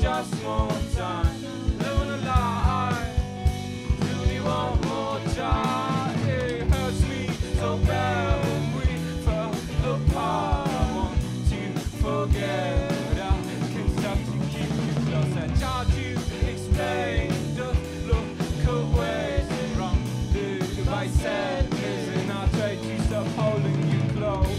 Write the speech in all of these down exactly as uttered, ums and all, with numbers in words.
just more time. Living a lie. Do me one more time. It hurts me so bad when we fell apart. I want to forget. I can't stop to keep you close. I try to explain. Just look away. It's wrong. If I said this, and I try to stop holding you close.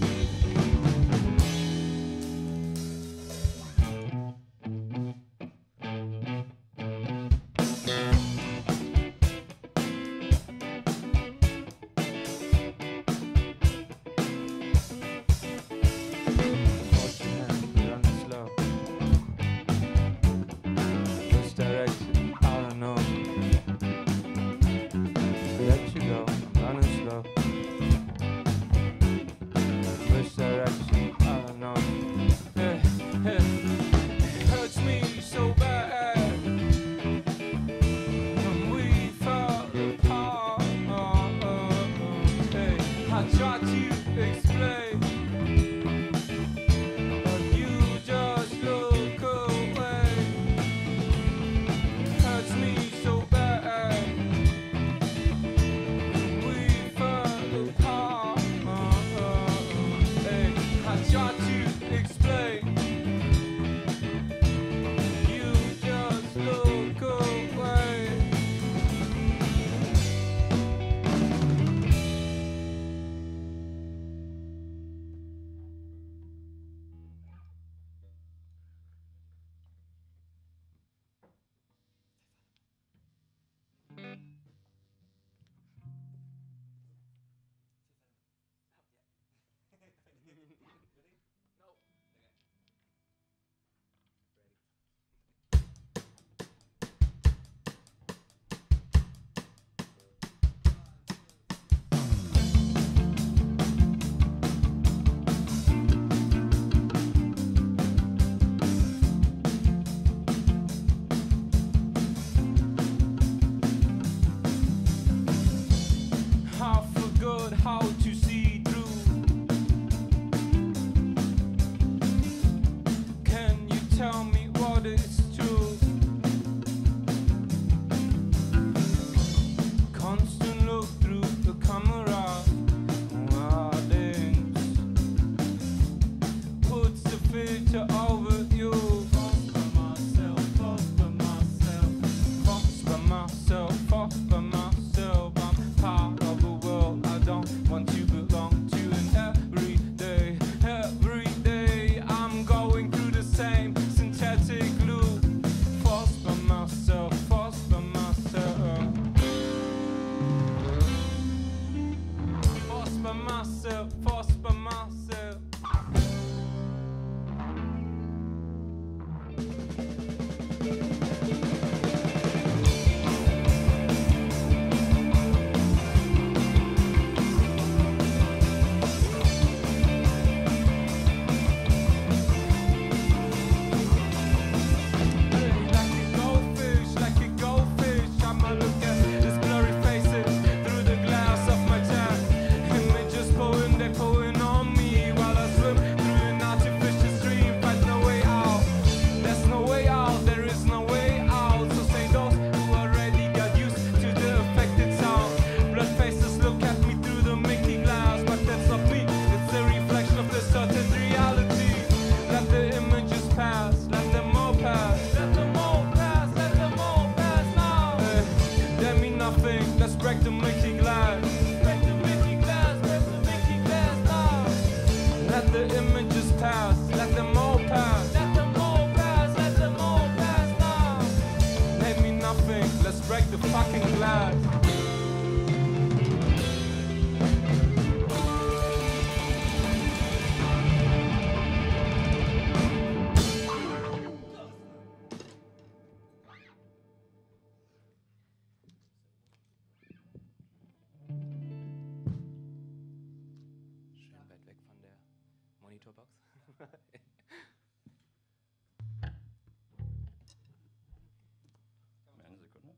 How to see through? Can you tell me what is true? Constant look through the camera, wardens puts the filter over you. False by myself, false by myself, false by myself, false by myself. I'm part of a world I don't want to belong to, and every day, every day I'm going through the same synthetic loop. Forced by myself, forced by myself, forced by myself, forced by myself. Let's break the Mickey glass. Break the Mickey glass, break the Mickey glass now. Let the images pass, let them all pass. Let them all pass, let them all pass now. Name me nothing, let's break the fucking glass. Monitorbox. Eine Sekunde.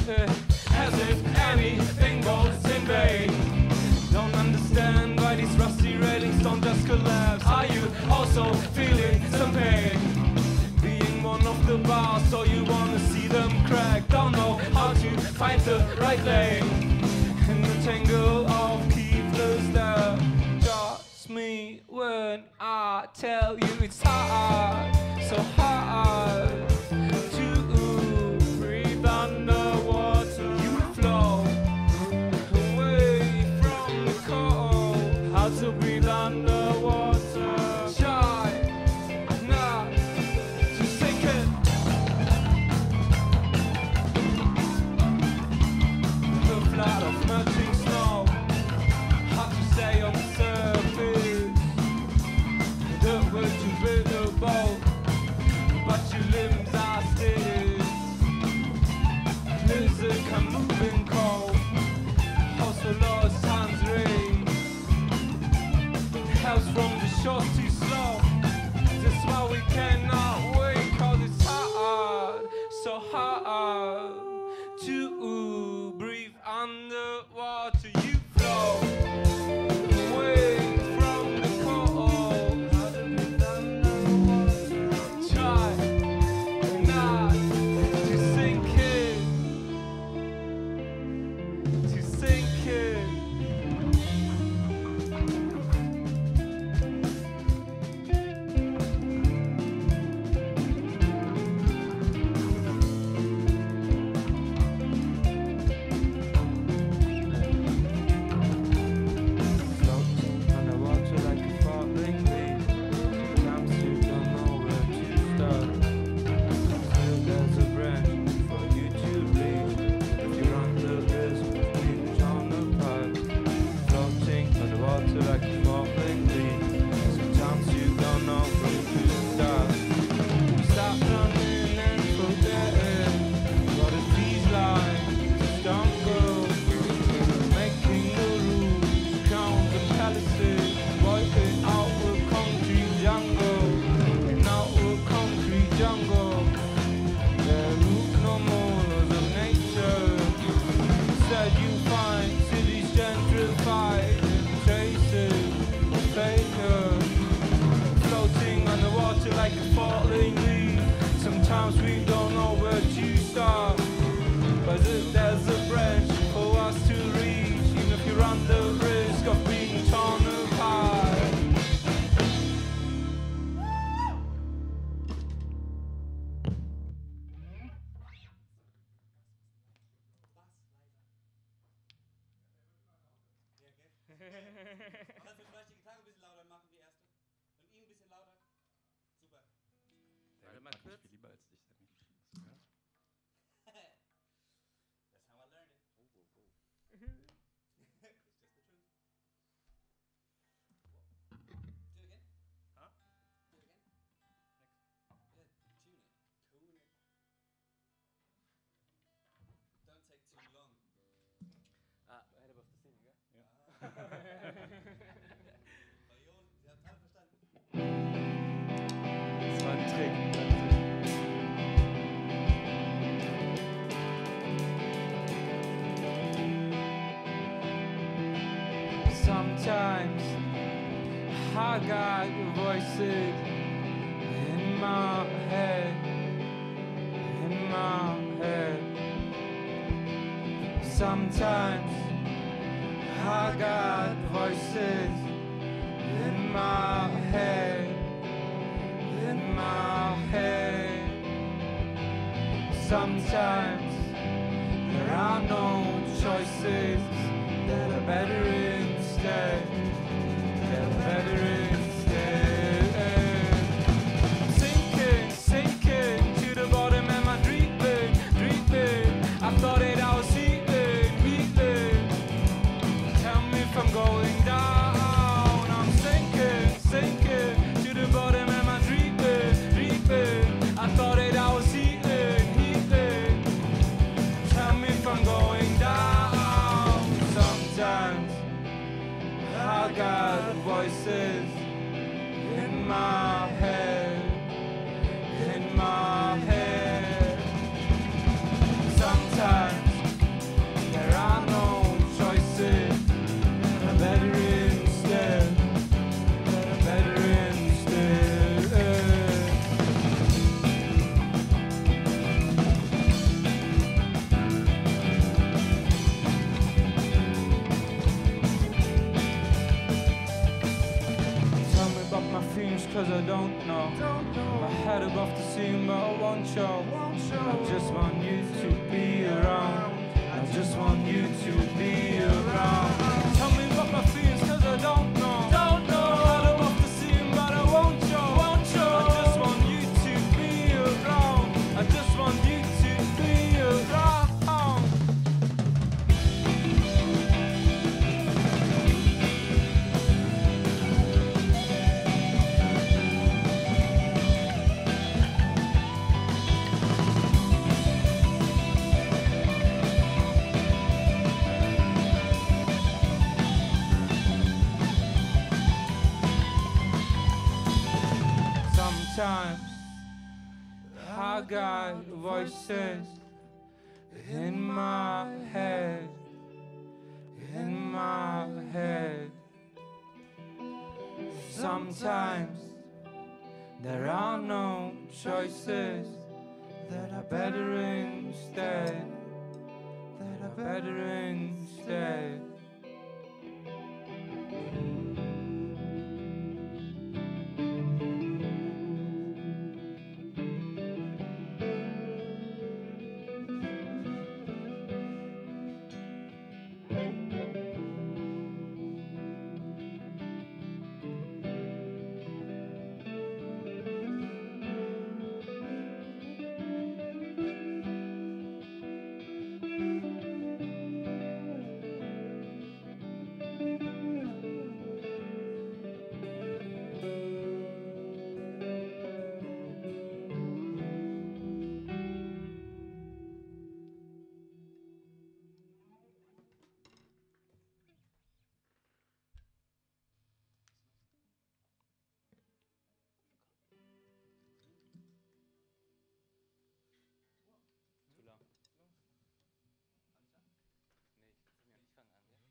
uh, as if anything goes in vain. Don't understand why these rusty railings don't just collapse. Are you also feeling some pain? Being one of the bars, so you wanna see them crack. Don't know how to find the right lane in the tangle of keepers that trust me when I tell you it's hard, so hard to breathe underwater. You float away from the cold. How to breathe underwater? Try not to sink it. The flood of melting snow. Hard to stay on the surface. The way to build a boat, but your limbs are still. Music and moving cold. Also lost hands raised. Helps from the shores too slow. That's why we cannot wait, cause it's hard, so hard to breathe underwater. You float away from the cold. Try not to sink in, to sink in. Floating underwater like a falling leaf. Sometimes you don't know where to start. Still there's a branch for you to reach. If you run the risk of being torn apart. Floating underwater like a falling leaf. Sometimes you don't know where to start. Stop running and forget what it feels like. Just don't go. Making the rules, count the palaces, working out with concrete jungle, and out with concrete jungle. There are no more laws of nature. Instead you find cities gentrified and traces of failure. Floating underwater like a falling leaf. Sometimes we don't know where to start. But if there's a branch for us to reach, even if you run the risk of being torn apart. Kannst du vielleicht die Gitarre ein bisschen lauter machen, die erste? Und ihn ein bisschen lauter? Super. Der mag mich viel lieber als dich, Sammy. That's how I learned it. Oh, oh, oh. It's just the truth. Do it again. Huh? Do it again. Next. Yeah, tune it. Tune it. Don't take too long. Ah, ahead of the scene, gell? Violen, Sie haben alle verstanden. Das war ein Trick. Sometimes I got voices in my head, in my head. Sometimes I got voices in my head, in my head. Sometimes there are no choices that are better instead, that are better instead. Sinking, sinking to the bottom, am I dreaming, dreaming? I thought that I was healing, healing. Tell me if I'm going down. I'm sinking, sinking to the bottom, am I dreaming, dreaming? I thought that I was healing, healing. Tell me if I'm going down. Sometimes I got voices head above the scene, but I won't show. I just want you to be around. I just want you to be around. Tell me what my feelings, cause I don't know. Don't know. Head above the scene, but I won't show. Won't show. I just want you to be around. I just want you to be around. Sometimes I got voices in my head, in my head. Sometimes there are no choices that are better instead, that are better instead. Zu lang. Nee, ich fange an, ja?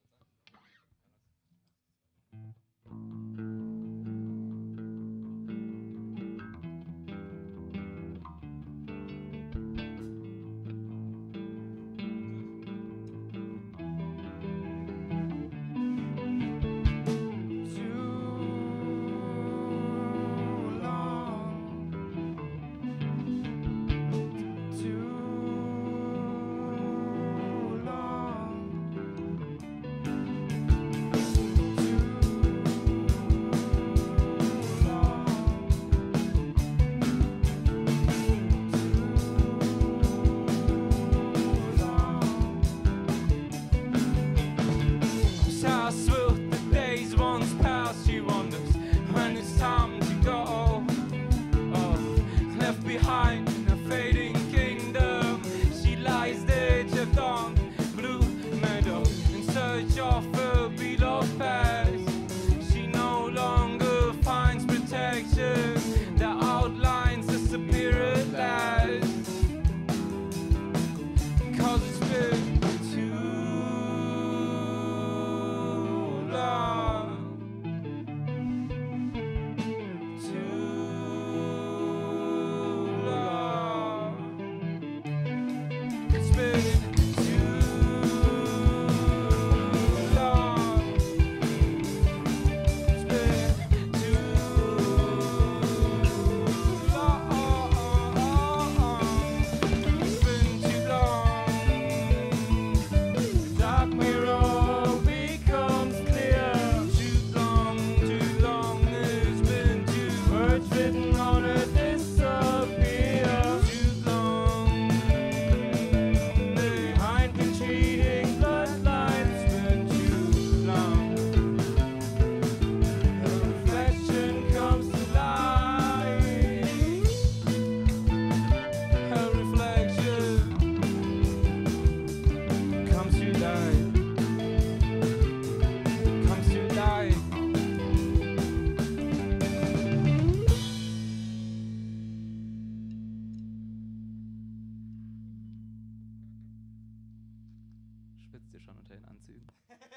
Schwitzt ihr schon unter den Anzügen?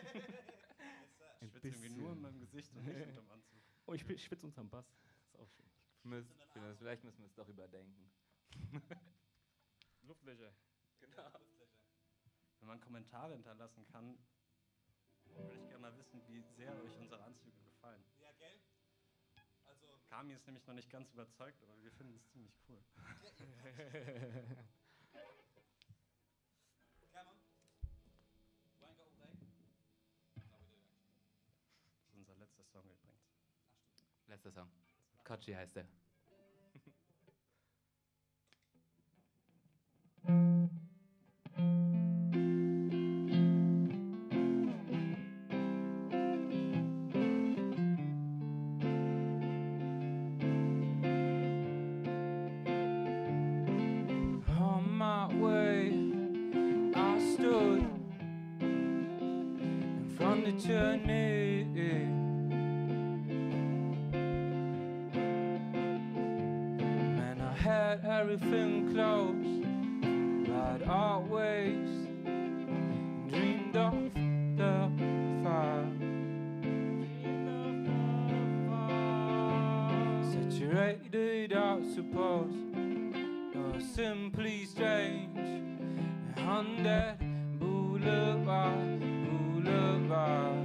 Ich schwitze irgendwie nur in meinem Gesicht und nicht unterm Anzug. Oh, ich schwitze schwitz unterm Bass. Ist auch schön. Müsst, vielleicht, vielleicht müssen wir es doch überdenken. Luftlöcher. Genau. Wenn man Kommentare hinterlassen kann, würde ich gerne mal wissen, wie sehr euch unsere Anzüge gefallen. Ja, gell? Also Kami ist nämlich noch nicht ganz überzeugt, aber wir finden es ziemlich cool. Come on. Wanna go play? No, we do it. Das ist unser letzter Song übrigens. Letzter Song. Kochi heißt der. On my way, I stood in front of journey. Man, I had everything close, but always dreamed of the fire. Saturated, I suppose. Or simply strange on that boulevard, boulevard.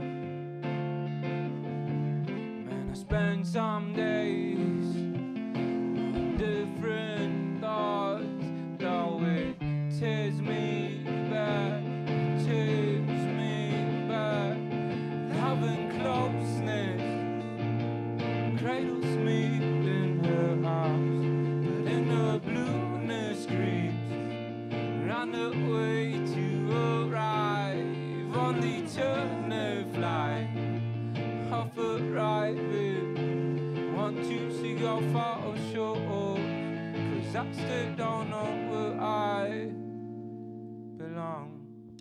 Man, I spent some days with different thoughts, though it tears me back, tears me back. Having closeness cradles me in her arms. In the blueness screams, run away to arrive on the eternal flight of arriving. Want to see how far or short, cause I still don't know where I belong.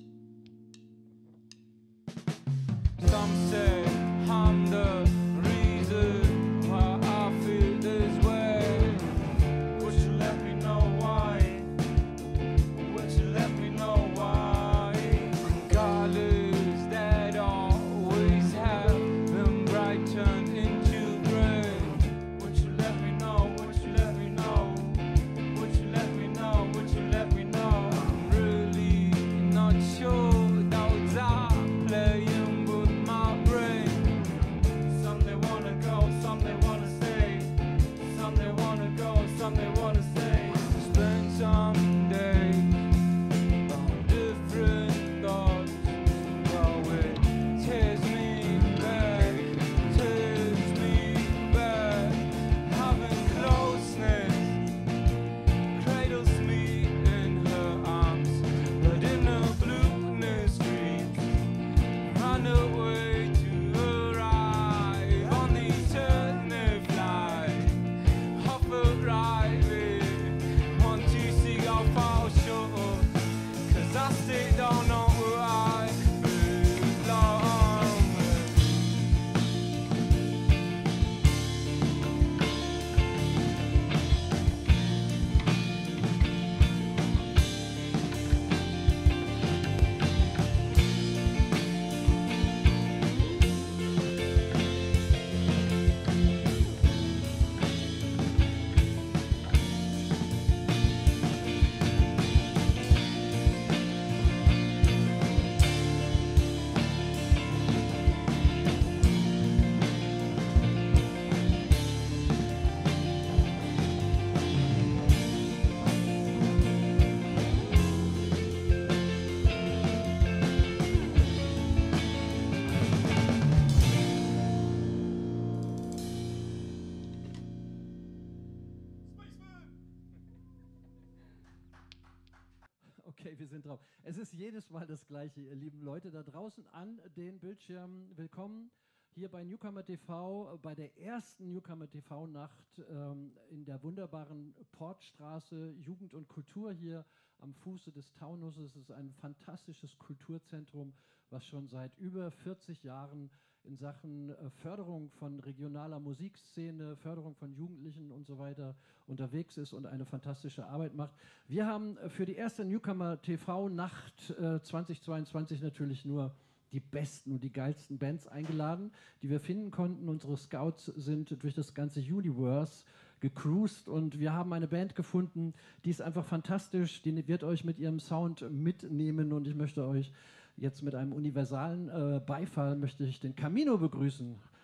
Some say I'm the reason why I feel this way. Would you let me know why? Would you let me know why? Colors that always have been bright turned into gray. Would you let me know? Would you let me know? Would you let me know? Would you let me know? I'm really not sure. Those are playing with my brain. Some they wanna go, some they wanna stay. Some they wanna go, some they wanna stay. Spend some days on different thoughts. Oh, it tears me back, tears me back. Having closeness cradles me in her arms, but in the blueness screams, run away to arrive on the eternal flight of arriving. Want to see how far short, cause I still don't know where I belong. Okay, wir sind drauf. Es ist jedes Mal das Gleiche, ihr lieben Leute da draußen an den Bildschirmen. Willkommen hier bei Newcomer T V, bei der ersten Newcomer T V-Nacht ähm, in der wunderbaren Portstraße Jugend und Kultur hier am Fuße des Taunusses. Es ist ein fantastisches Kulturzentrum, was schon seit über vierzig Jahren in Sachen äh, Förderung von regionaler Musikszene, Förderung von Jugendlichen und so weiter unterwegs ist und eine fantastische Arbeit macht. Wir haben äh, für die erste Newcomer T V-Nacht äh, zweitausendzweiundzwanzig natürlich nur die besten und die geilsten Bands eingeladen, die wir finden konnten. Unsere Scouts sind durch das ganze Universe gecruised und wir haben eine Band gefunden, die ist einfach fantastisch, die wird euch mit ihrem Sound mitnehmen und ich möchte euch jetzt mit einem universalen äh, Beifall möchte ich den Camino begrüßen.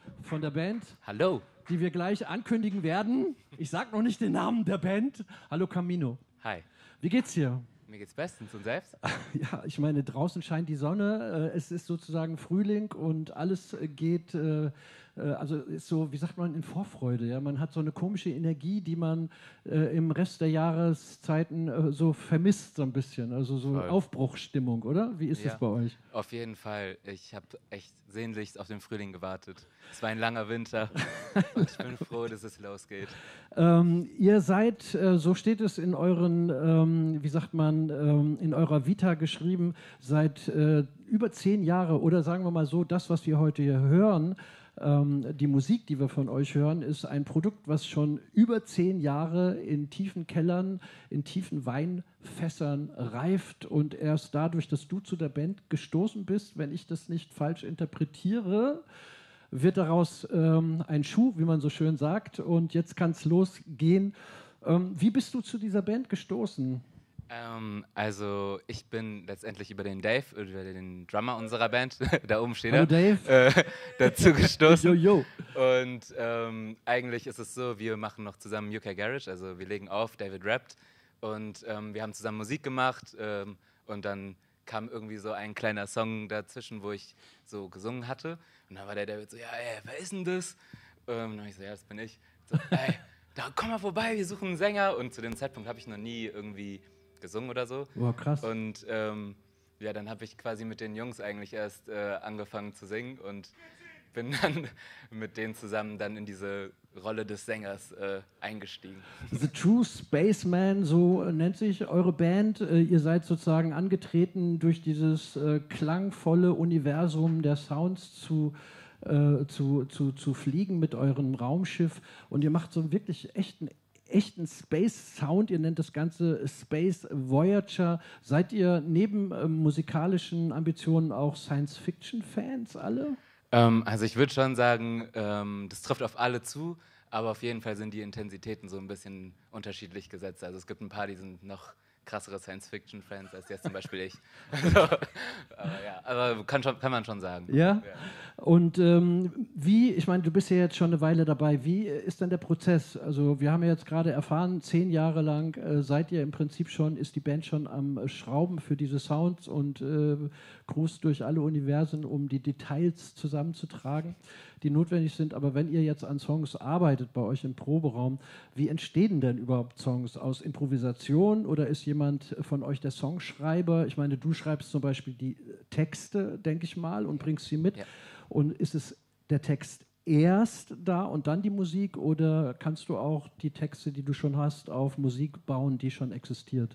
von der Band, Hallo. die wir gleich ankündigen werden. Ich sag noch nicht den Namen der Band. Hallo Camino. Hi. Wie geht's dir? Mir geht's bestens und selbst? Ja, ich meine, draußen scheint die Sonne, äh, es ist sozusagen Frühling und alles äh, geht, äh, äh, also ist so, wie sagt man, in Vorfreude. Ja? Man hat so eine komische Energie, die man äh, im Rest der Jahreszeiten äh, so vermisst, so ein bisschen. Also so Voll. Aufbruchsstimmung, oder? Wie ist Ja. es bei euch? Auf jeden Fall. Ich habe echt sehnlichst auf den Frühling gewartet. Es war ein langer Winter und ich bin froh, dass es losgeht. Ähm, ihr seid, äh, so steht es in euren, ähm, wie sagt man, ähm, in eurer Vita geschrieben, seit äh, über zehn Jahre oder sagen wir mal so, das, was wir heute hier hören, ähm, die Musik, die wir von euch hören, ist ein Produkt, was schon über zehn Jahre in tiefen Kellern, in tiefen Weinfässern reift und erst dadurch, dass du zu der Band gestoßen bist, wenn ich das nicht falsch interpretiere, wird daraus ähm, ein Schuh, wie man so schön sagt. Und jetzt kann es losgehen. Ähm, wie bist du zu dieser Band gestoßen? Ähm, also ich bin letztendlich über den Dave, über den Drummer unserer Band, da oben steht Hallo er, Dave. äh, dazu gestoßen. Jo, jo. Und ähm, eigentlich ist es so, wir machen noch zusammen U K Garage, also wir legen auf, David rappt und ähm, wir haben zusammen Musik gemacht ähm, und dann kam irgendwie so ein kleiner Song dazwischen, wo ich so gesungen hatte und dann war der David so, ja ey, wer ist denn das? Ähm, und dann hab ich so, ja, das bin ich. So, ey, da komm mal vorbei, wir suchen einen Sänger und zu dem Zeitpunkt habe ich noch nie irgendwie gesungen oder so. Boah, krass. Und ähm, ja, dann habe ich quasi mit den Jungs eigentlich erst äh, angefangen zu singen und bin dann mit denen zusammen dann in diese Rolle des Sängers äh, eingestiegen. The True Spaceman, so äh, nennt sich eure Band. Äh, ihr seid sozusagen angetreten, durch dieses äh, klangvolle Universum der Sounds zu, äh, zu, zu, zu fliegen mit eurem Raumschiff. Und ihr macht so einen wirklich echten, echten Space-Sound. Ihr nennt das Ganze Space Voyager. Seid ihr neben äh, musikalischen Ambitionen auch Science-Fiction-Fans alle? Ähm, also ich würde schon sagen, ähm, das trifft auf alle zu, aber auf jeden Fall sind die Intensitäten so ein bisschen unterschiedlich gesetzt. Also es gibt ein paar, die sind noch krassere Science-Fiction-Fans als jetzt zum Beispiel ich. Also, aber ja, aber kann, schon, kann man schon sagen. Ja? Ja. Und ähm, wie, ich meine, du bist ja jetzt schon eine Weile dabei, wie ist denn der Prozess? Also wir haben ja jetzt gerade erfahren, zehn Jahre lang äh, seid ihr im Prinzip schon, ist die Band schon am äh, Schrauben für diese Sounds und äh, cruist durch alle Universen, um die Details zusammenzutragen, die notwendig sind. Aber wenn ihr jetzt an Songs arbeitet bei euch im Proberaum, wie entstehen denn überhaupt Songs? Aus Improvisation oder ist jemand von euch der Songschreiber? Ich meine, du schreibst zum Beispiel die Texte, denke ich mal, und bringst sie mit. Ja. Und ist es der Text erst da und dann die Musik oder kannst du auch die Texte, die du schon hast, auf Musik bauen, die schon existiert?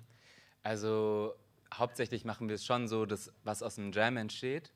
Also hauptsächlich machen wir es schon so, dass was aus dem Jam entsteht.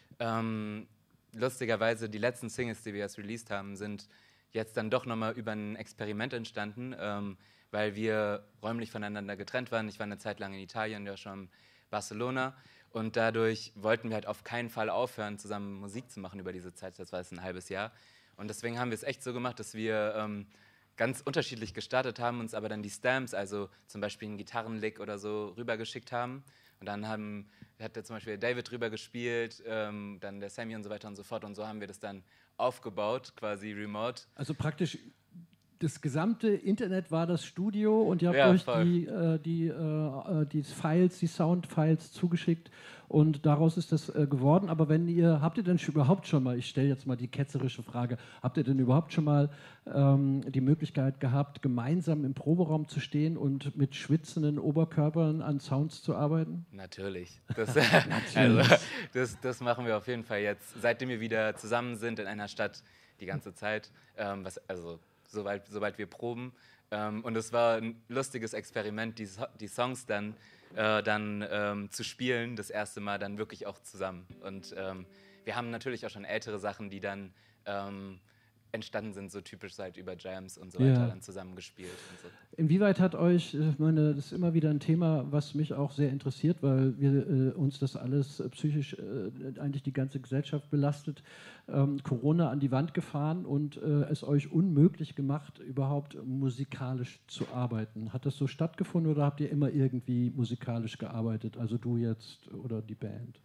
Ähm, lustigerweise, die letzten Singles, die wir jetzt released haben, sind jetzt dann doch nochmal über ein Experiment entstanden, ähm, weil wir räumlich voneinander getrennt waren. Ich war eine Zeit lang in Italien, ja schon in Barcelona. Und dadurch wollten wir halt auf keinen Fall aufhören, zusammen Musik zu machen über diese Zeit. Das war jetzt ein halbes Jahr. Und deswegen haben wir es echt so gemacht, dass wir ähm, ganz unterschiedlich gestartet haben, uns aber dann die Stamps, also zum Beispiel einen Gitarrenlick oder so, rübergeschickt haben. Und dann haben, hat der zum Beispiel David drüber gespielt, ähm, dann der Sammy und so weiter und so fort. Und so haben wir das dann aufgebaut, quasi remote. Also praktisch das gesamte Internet war das Studio und ihr habt Ja, euch voll. die, äh, die, äh, die Files, die Soundfiles zugeschickt und daraus ist das äh, geworden. Aber wenn ihr, habt ihr denn schon überhaupt schon mal, ich stelle jetzt mal die ketzerische Frage, habt ihr denn überhaupt schon mal ähm, die Möglichkeit gehabt, gemeinsam im Proberaum zu stehen und mit schwitzenden Oberkörpern an Sounds zu arbeiten? Natürlich. Das, also, das, das machen wir auf jeden Fall jetzt, seitdem wir wieder zusammen sind in einer Stadt die ganze Zeit. Ähm, was, also Sobald, sobald wir proben. Ähm, und es war ein lustiges Experiment, die, So- die Songs dann, äh, dann ähm, zu spielen, das erste Mal dann wirklich auch zusammen. Und ähm, wir haben natürlich auch schon ältere Sachen, die dann ähm, entstanden sind, so typisch halt über Jams und so weiter, Ja. dann zusammengespielt und so. Inwieweit hat euch, ich meine, das ist immer wieder ein Thema, was mich auch sehr interessiert, weil wir äh, uns das alles äh, psychisch äh, eigentlich die ganze Gesellschaft belastet, ähm, Corona an die Wand gefahren und äh, es euch unmöglich gemacht, überhaupt musikalisch zu arbeiten. Hat das so stattgefunden oder habt ihr immer irgendwie musikalisch gearbeitet, also du jetzt oder die Band?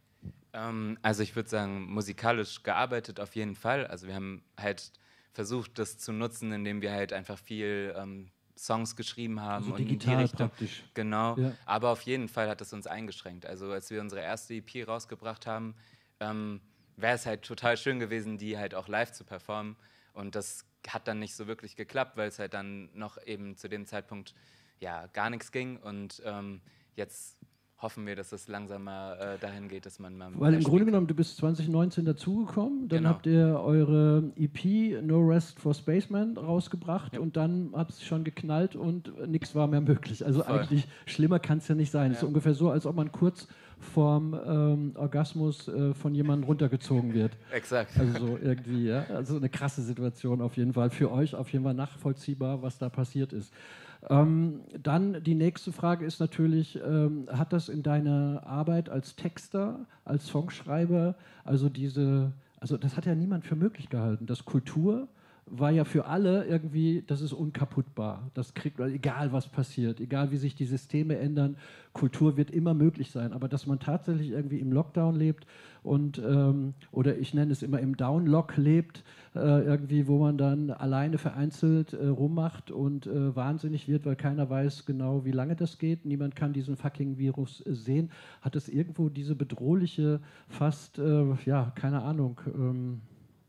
Ähm, also ich würde sagen, musikalisch gearbeitet auf jeden Fall. Also wir haben halt versucht, das zu nutzen, indem wir halt einfach viel ähm, Songs geschrieben haben Also und in die digital Richtung. praktisch. Genau, Ja. aber auf jeden Fall hat es uns eingeschränkt. Also als wir unsere erste E P rausgebracht haben, ähm, wäre es halt total schön gewesen, die halt auch live zu performen. Und das hat dann nicht so wirklich geklappt, weil es halt dann noch eben zu dem Zeitpunkt ja gar nichts ging. Und ähm, jetzt hoffen wir, dass es langsam mal äh, dahin geht, dass man mal. Weil mehr im spielen Grunde kann. genommen, du bist zwanzig neunzehn dazugekommen, dann Genau. habt ihr eure E P No Rest for Spaceman rausgebracht Ja. und dann habt es schon geknallt und nichts war mehr möglich. Also Voll. eigentlich schlimmer kann es ja nicht sein. Es ist Ja. ungefähr so, als ob man kurz vorm ähm, Orgasmus äh, von jemandem runtergezogen wird. Exakt. Also so irgendwie, ja. Also eine krasse Situation auf jeden Fall. Für euch auf jeden Fall nachvollziehbar, was da passiert ist. Ähm, dann die nächste Frage ist natürlich, ähm, hat das in deiner Arbeit als Texter, als Songschreiber, also diese, also das hat ja niemand für möglich gehalten, dass Kultur war ja für alle irgendwie, das ist unkaputtbar. Das kriegt, egal was passiert, egal wie sich die Systeme ändern, Kultur wird immer möglich sein. Aber dass man tatsächlich irgendwie im Lockdown lebt und, ähm, oder ich nenne es immer im Downlock lebt, äh, irgendwie, wo man dann alleine vereinzelt äh, rummacht und äh, wahnsinnig wird, weil keiner weiß genau, wie lange das geht. Niemand kann diesen fucking Virus äh, sehen. Hat es irgendwo diese bedrohliche, fast, äh, ja, keine Ahnung, ähm,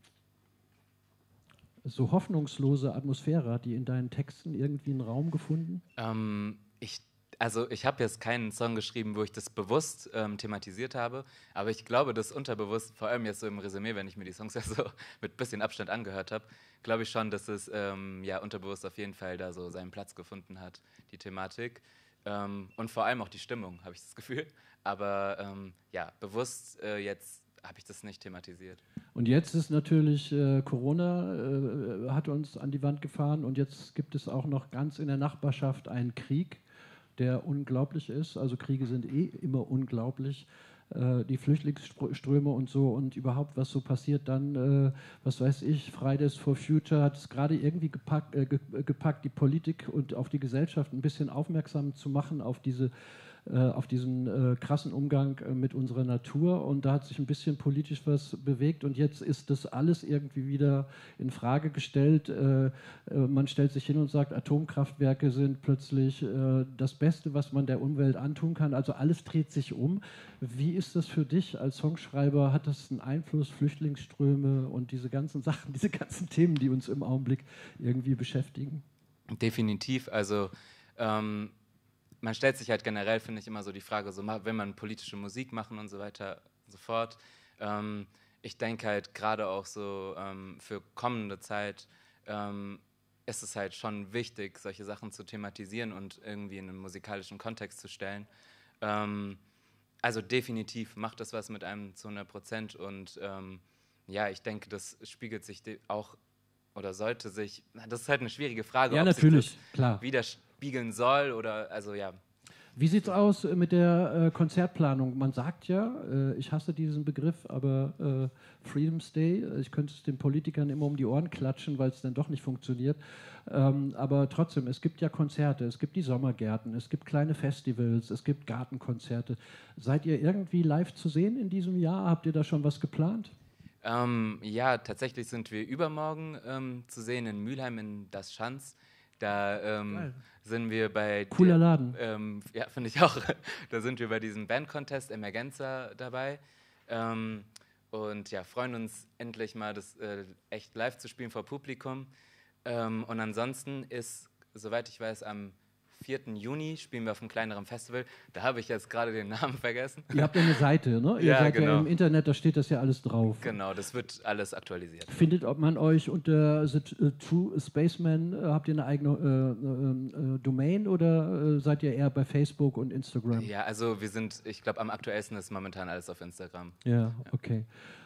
so hoffnungslose Atmosphäre, hat die in deinen Texten irgendwie einen Raum gefunden? Ähm, ich, also ich habe jetzt keinen Song geschrieben, wo ich das bewusst ähm, thematisiert habe, aber ich glaube, dass unterbewusst, vor allem jetzt so im Resümee, wenn ich mir die Songs ja so mit bisschen Abstand angehört habe, glaube ich schon, dass es ähm, ja unterbewusst auf jeden Fall da so seinen Platz gefunden hat, die Thematik. Ähm, und vor allem auch die Stimmung, habe ich das Gefühl. Aber ähm, ja, bewusst äh, jetzt habe ich das nicht thematisiert. Und jetzt ist natürlich äh, Corona, äh, hat uns an die Wand gefahren und jetzt gibt es auch noch ganz in der Nachbarschaft einen Krieg, der unglaublich ist. Also Kriege sind eh immer unglaublich. Äh, die Flüchtlingsströme und so und überhaupt, was so passiert dann, äh, was weiß ich, Fridays for Future hat es gerade irgendwie gepackt, äh, gepackt, die Politik und auf die Gesellschaft ein bisschen aufmerksam zu machen auf diese auf diesen äh, krassen Umgang äh, mit unserer Natur und da hat sich ein bisschen politisch was bewegt und jetzt ist das alles irgendwie wieder in Frage gestellt. Äh, äh, man stellt sich hin und sagt, Atomkraftwerke sind plötzlich äh, das Beste, was man der Umwelt antun kann. Also alles dreht sich um. Wie ist das für dich als Songschreiber? Hat das einen Einfluss, Flüchtlingsströme und diese ganzen Sachen, diese ganzen Themen, die uns im Augenblick irgendwie beschäftigen? Definitiv, also ähm, man stellt sich halt generell, finde ich, immer so die Frage, so, wenn man politische Musik machen und so weiter und so fort. Ähm, ich denke halt gerade auch so ähm, für kommende Zeit ähm, ist es halt schon wichtig, solche Sachen zu thematisieren und irgendwie in einen musikalischen Kontext zu stellen. Ähm, also definitiv macht das was mit einem zu hundert Prozent und ähm, ja, ich denke, das spiegelt sich auch oder sollte sich, das ist halt eine schwierige Frage, Ja, ob natürlich, sich das klar. widerspiegeln soll oder, also ja. Wie sieht es aus mit der äh, Konzertplanung? Man sagt ja, äh, ich hasse diesen Begriff, aber äh, Freedom's Day, ich könnte es den Politikern immer um die Ohren klatschen, weil es dann doch nicht funktioniert. Ähm, aber trotzdem, es gibt ja Konzerte, es gibt die Sommergärten, es gibt kleine Festivals, es gibt Gartenkonzerte. Seid ihr irgendwie live zu sehen in diesem Jahr? Habt ihr da schon was geplant? Ähm, ja, tatsächlich sind wir übermorgen ähm, zu sehen in Mülheim in Das Schanz. Da ähm, sind wir bei... Cooler Laden. Ähm, ja, finde ich auch. Da sind wir bei diesem Bandcontest Emergenza dabei. Ähm, und ja, freuen uns endlich mal, das äh, echt live zu spielen vor Publikum. Ähm, und ansonsten ist, soweit ich weiß, am vierten Juni spielen wir auf einem kleineren Festival. Da habe ich jetzt gerade den Namen vergessen. Ihr habt ja eine Seite, ne? Ihr Ja, seid ja genau. im Internet, da steht das ja alles drauf. Genau, das wird alles aktualisiert. Findet ob man euch unter The äh, True Spaceman, äh, habt ihr eine eigene äh, äh, Domain oder äh, seid ihr eher bei Facebook und Instagram? Ja, also wir sind, ich glaube, am aktuellsten ist momentan alles auf Instagram. Ja, okay.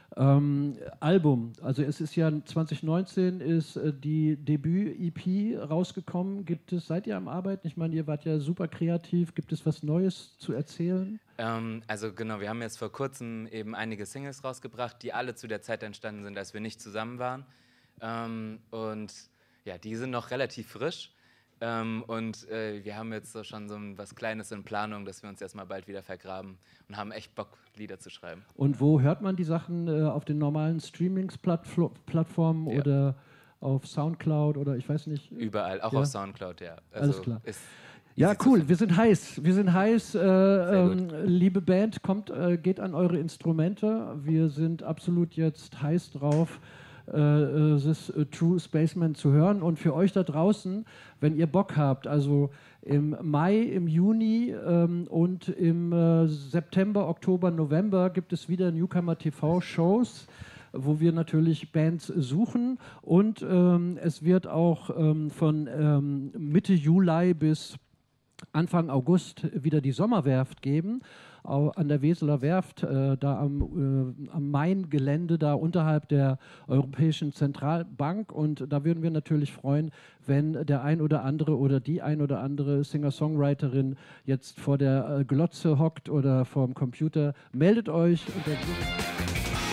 Ähm, Album, also es ist ja zwanzig neunzehn ist äh, die Debüt-E P rausgekommen. Gibt es, seid ihr am Arbeiten? Ich meine, ihr wart ja super kreativ. Gibt es was Neues zu erzählen? Ähm, also genau, wir haben jetzt vor kurzem eben einige Singles rausgebracht, die alle zu der Zeit entstanden sind, als wir nicht zusammen waren. Ähm, und ja, die sind noch relativ frisch. Ähm, und äh, wir haben jetzt so schon so ein, was Kleines in Planung, dass wir uns erstmal bald wieder vergraben und haben echt Bock, Lieder zu schreiben. Und wo hört man die Sachen? Äh, auf den normalen Streamings-Plattformen Ja. oder auf Soundcloud oder ich weiß nicht? Überall, auch Ja. auf Soundcloud, ja. Also Alles klar. ist Ja, easy zu cool. finden. Wir sind heiß. Wir sind heiß. Äh, gut. ähm, liebe Band, kommt, äh, geht an eure Instrumente. Wir sind absolut jetzt heiß drauf, äh, äh, this uh, True Spaceman zu hören. Und für euch da draußen, wenn ihr Bock habt, also im Mai, im Juni ähm, und im äh, September, Oktober, November gibt es wieder Newcomer T V-Shows, wo wir natürlich Bands suchen. Und ähm, es wird auch ähm, von ähm, Mitte Juli bis Anfang August wieder die Sommerwerft geben, au- an der Weseler Werft, äh, da am, äh, am Main-Gelände, da unterhalb der Europäischen Zentralbank. Und da würden wir natürlich freuen, wenn der ein oder andere oder die ein oder andere Singer-Songwriterin jetzt vor der äh, Glotze hockt oder vor dem Computer. Meldet euch unter